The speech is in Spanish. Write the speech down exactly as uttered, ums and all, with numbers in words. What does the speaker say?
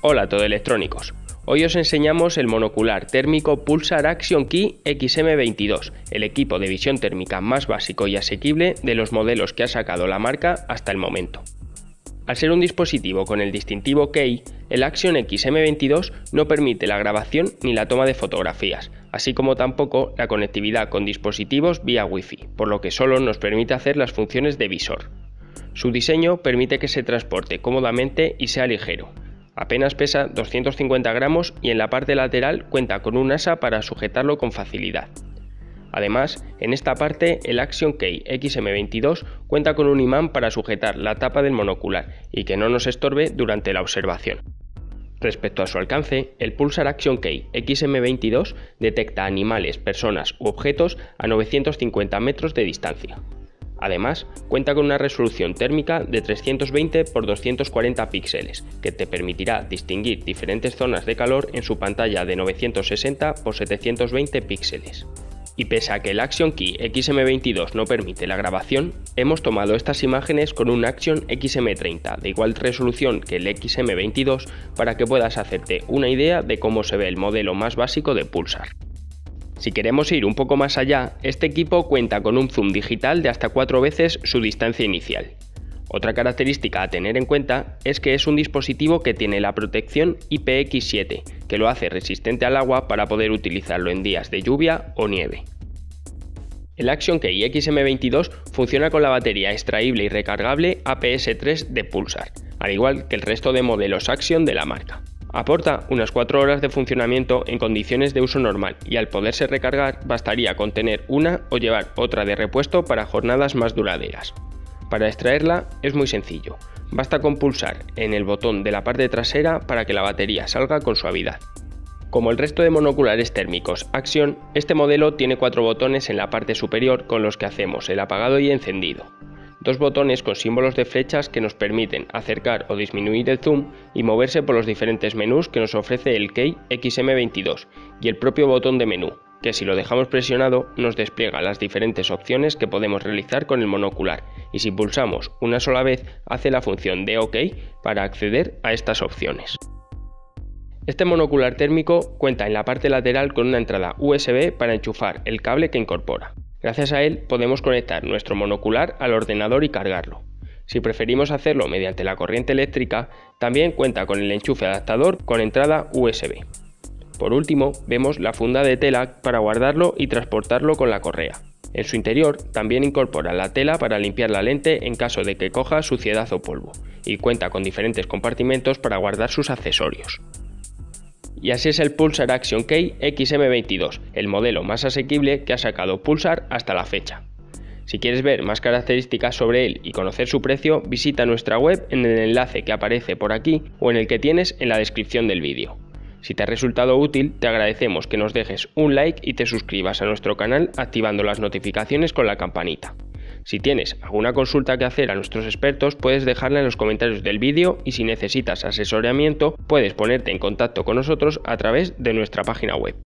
Hola a todoelectrónicos. Hoy os enseñamos el monocular térmico Pulsar Action Key X M veintidós, el equipo de visión térmica más básico y asequible de los modelos que ha sacado la marca hasta el momento. Al ser un dispositivo con el distintivo Key, el Action X M veintidós no permite la grabación ni la toma de fotografías, así como tampoco la conectividad con dispositivos vía Wi-Fi, por lo que solo nos permite hacer las funciones de visor. Su diseño permite que se transporte cómodamente y sea ligero. Apenas pesa doscientos cincuenta gramos y en la parte lateral cuenta con un asa para sujetarlo con facilidad. Además, en esta parte el Action Key X M veintidós cuenta con un imán para sujetar la tapa del monocular y que no nos estorbe durante la observación. Respecto a su alcance, el Pulsar Action Key X M veintidós detecta animales, personas u objetos a novecientos cincuenta metros de distancia. Además, cuenta con una resolución térmica de trescientos veinte por doscientos cuarenta píxeles, que te permitirá distinguir diferentes zonas de calor en su pantalla de novecientos sesenta por setecientos veinte píxeles. Y pese a que el Action Key X M veintidós no permite la grabación, hemos tomado estas imágenes con un Action X M treinta de igual resolución que el X M veintidós para que puedas hacerte una idea de cómo se ve el modelo más básico de Pulsar. Si queremos ir un poco más allá, este equipo cuenta con un zoom digital de hasta cuatro veces su distancia inicial. Otra característica a tener en cuenta es que es un dispositivo que tiene la protección I P X siete, que lo hace resistente al agua para poder utilizarlo en días de lluvia o nieve. El Action Key X M veintidós funciona con la batería extraíble y recargable A P S tres de Pulsar, al igual que el resto de modelos Action de la marca. Aporta unas cuatro horas de funcionamiento en condiciones de uso normal y al poderse recargar bastaría con tener una o llevar otra de repuesto para jornadas más duraderas. Para extraerla es muy sencillo, basta con pulsar en el botón de la parte trasera para que la batería salga con suavidad. Como el resto de monoculares térmicos Action, este modelo tiene cuatro botones en la parte superior con los que hacemos el apagado y encendido. Dos botones con símbolos de flechas que nos permiten acercar o disminuir el zoom y moverse por los diferentes menús que nos ofrece el Key X M veintidós y el propio botón de menú, que si lo dejamos presionado nos despliega las diferentes opciones que podemos realizar con el monocular y si pulsamos una sola vez hace la función de OK para acceder a estas opciones. Este monocular térmico cuenta en la parte lateral con una entrada U S B para enchufar el cable que incorpora. Gracias a él podemos conectar nuestro monocular al ordenador y cargarlo. Si preferimos hacerlo mediante la corriente eléctrica, también cuenta con el enchufe adaptador con entrada U S B. Por último, vemos la funda de tela para guardarlo y transportarlo con la correa. En su interior también incorpora la tela para limpiar la lente en caso de que coja suciedad o polvo, y cuenta con diferentes compartimentos para guardar sus accesorios. Y así es el Pulsar Action Key X M veintidós, el modelo más asequible que ha sacado Pulsar hasta la fecha. Si quieres ver más características sobre él y conocer su precio, visita nuestra web en el enlace que aparece por aquí o en el que tienes en la descripción del vídeo. Si te ha resultado útil, te agradecemos que nos dejes un like y te suscribas a nuestro canal activando las notificaciones con la campanita. Si tienes alguna consulta que hacer a nuestros expertos, puedes dejarla en los comentarios del vídeo y si necesitas asesoramiento, puedes ponerte en contacto con nosotros a través de nuestra página web.